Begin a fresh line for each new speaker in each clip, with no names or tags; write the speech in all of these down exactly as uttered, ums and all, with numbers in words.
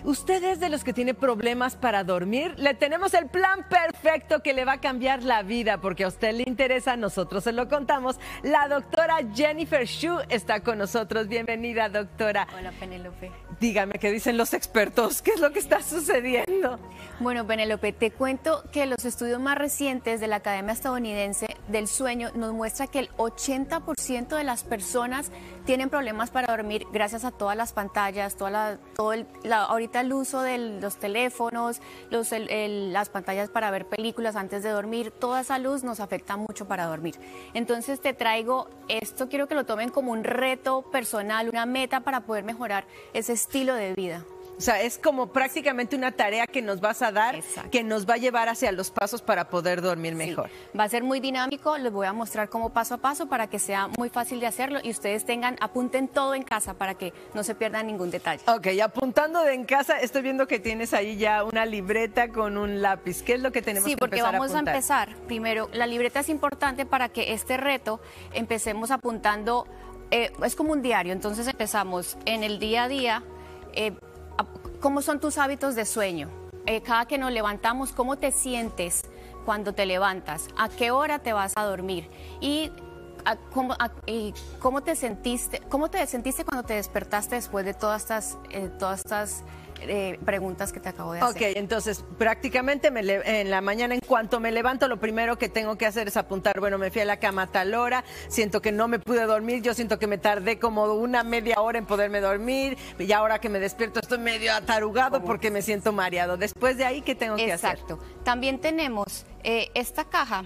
¿Usted es de los que tiene problemas para dormir? Le tenemos el plan perfecto que le va a cambiar la vida, porque a usted le interesa, nosotros se lo contamos. La doctora Jennifer Shu está con nosotros. Bienvenida, doctora.
Hola, Penélope.
Dígame, ¿qué dicen los expertos? ¿Qué es lo que está sucediendo?
Bueno, Penélope, te cuento que los estudios más recientes de la Academia Estadounidense del Sueño nos muestra que el ochenta por ciento de las personas tienen problemas para dormir gracias a todas las pantallas, toda la, todo el, la, ahorita el uso de los teléfonos, los, el, el, las pantallas para ver películas antes de dormir, toda esa luz nos afecta mucho para dormir. Entonces te traigo esto, quiero que lo tomen como un reto personal, una meta para poder mejorar ese estilo de vida.
O sea, es como prácticamente una tarea que nos vas a dar, Exacto. que nos va a llevar hacia los pasos para poder dormir mejor.
Sí, va a ser muy dinámico, les voy a mostrar cómo paso a paso para que sea muy fácil de hacerlo y ustedes tengan, apunten todo en casa para que no se pierdan ningún detalle.
Ok, apuntando de en casa, estoy viendo que tienes ahí ya una libreta con un lápiz. ¿Qué es lo que tenemos
sí,
que empezar a apuntar?
Sí, porque vamos a empezar. Primero, la libreta es importante para que este reto empecemos apuntando, eh, es como un diario, entonces empezamos en el día a día, eh, ¿cómo son tus hábitos de sueño? Eh, cada que nos levantamos, ¿cómo te sientes cuando te levantas? ¿A qué hora te vas a dormir? Y, a, cómo, a, y cómo te sentiste, cómo te sentiste cuando te despertaste después de todas estas, eh, todas estas eh, preguntas que te acabo de hacer.
Ok, entonces prácticamente me le en la mañana, en cuanto me levanto, lo primero que tengo que hacer es apuntar, bueno, me fui a la cama a tal hora, siento que no me pude dormir, yo siento que me tardé como una media hora en poderme dormir, y ahora que me despierto estoy medio atarugado ¿Cómo? Porque me siento mareado. Después de ahí, ¿qué tengo que hacer?
Exacto. También tenemos eh, esta caja.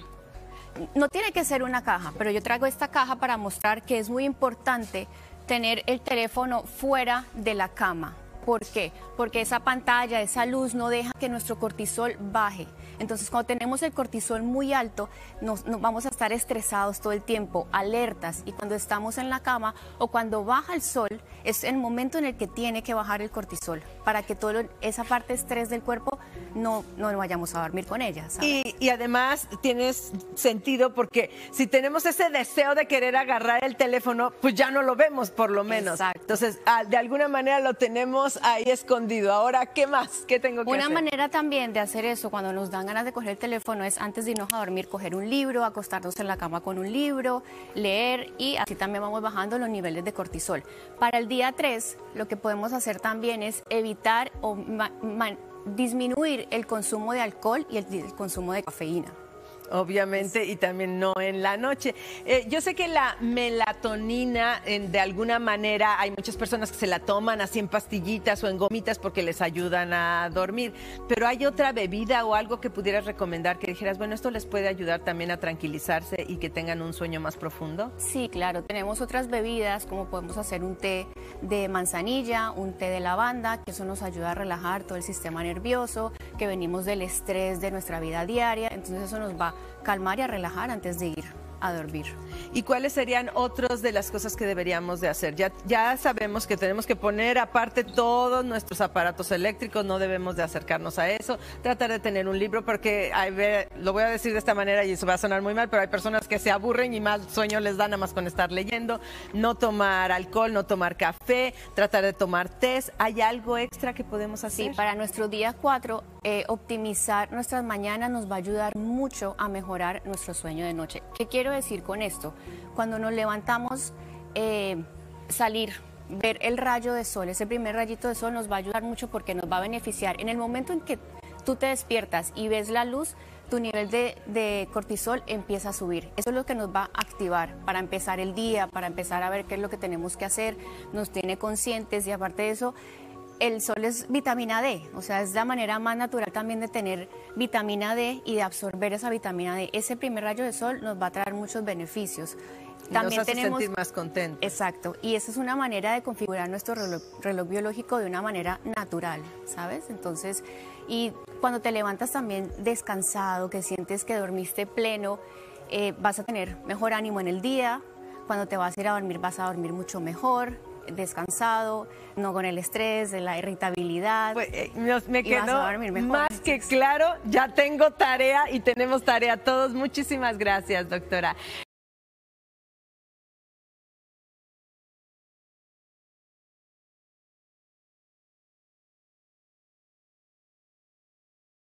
No tiene que ser una caja, pero yo traigo esta caja para mostrar que es muy importante tener el teléfono fuera de la cama. ¿Por qué? Porque esa pantalla, esa luz no deja que nuestro cortisol baje. Entonces, cuando tenemos el cortisol muy alto, nos, nos vamos a estar estresados todo el tiempo, alertas. Y cuando estamos en la cama o cuando baja el sol, es el momento en el que tiene que bajar el cortisol para que toda esa parte de estrés del cuerpo no, no vayamos a dormir con ella, ¿sabes?
Y, y además tienes sentido porque si tenemos ese deseo de querer agarrar el teléfono, pues ya no lo vemos por lo menos.
Exacto.
Entonces, de alguna manera lo tenemos ahí escondido. Ahora, ¿qué más? ¿Qué tengo que
Una
hacer?
Una manera también de hacer eso cuando nos dan ganas de coger el teléfono es antes de irnos a dormir, coger un libro, acostarnos en la cama con un libro, leer y así también vamos bajando los niveles de cortisol. Para el día tres, lo que podemos hacer también es evitar o ma ma disminuir el consumo de alcohol y el, el consumo de cafeína.
Obviamente, y también no en la noche. Eh, yo sé que la melatonina, en, de alguna manera, hay muchas personas que se la toman así en pastillitas o en gomitas porque les ayudan a dormir, pero ¿hay otra bebida o algo que pudieras recomendar que dijeras, bueno, esto les puede ayudar también a tranquilizarse y que tengan un sueño más profundo?
Sí, claro, tenemos otras bebidas, como podemos hacer un té de manzanilla, un té de lavanda, que eso nos ayuda a relajar todo el sistema nervioso, que venimos del estrés de nuestra vida diaria, entonces eso nos va a calmar y a relajar antes de ir a dormir.
¿Y cuáles serían otras de las cosas que deberíamos de hacer? Ya, ya sabemos que tenemos que poner aparte todos nuestros aparatos eléctricos, no debemos de acercarnos a eso, tratar de tener un libro, porque hay, lo voy a decir de esta manera y eso va a sonar muy mal, pero hay personas que se aburren y más sueño les da nada más con estar leyendo. No tomar alcohol, no tomar café, tratar de tomar té. ¿Hay algo extra que podemos hacer?
Sí, para nuestro día cuatro, eh, optimizar nuestras mañanas nos va a ayudar mucho a mejorar nuestro sueño de noche. ¿Qué quiero decir con esto? Cuando nos levantamos, eh, salir, ver el rayo de sol, ese primer rayito de sol nos va a ayudar mucho porque nos va a beneficiar. En el momento en que tú te despiertas y ves la luz, tu nivel de, de cortisol empieza a subir. Eso es lo que nos va a activar para empezar el día, para empezar a ver qué es lo que tenemos que hacer, nos tiene conscientes y aparte de eso, el sol es vitamina D, o sea, es la manera más natural también de tener vitamina D y de absorber esa vitamina D. Ese primer rayo de sol nos va a traer muchos beneficios.
Y
también
nos hace
tenemos,
sentir más contentos.
Exacto, y esa es una manera de configurar nuestro reloj, reloj biológico de una manera natural, ¿sabes? Entonces, y cuando te levantas también descansado, que sientes que dormiste pleno, eh, vas a tener mejor ánimo en el día. Cuando te vas a ir a dormir, vas a dormir mucho mejor, descansado, no con el estrés, de la irritabilidad.
Pues, eh, me quedó
mejor,
más que claro, ya tengo tarea y tenemos tarea todos. Muchísimas gracias, doctora.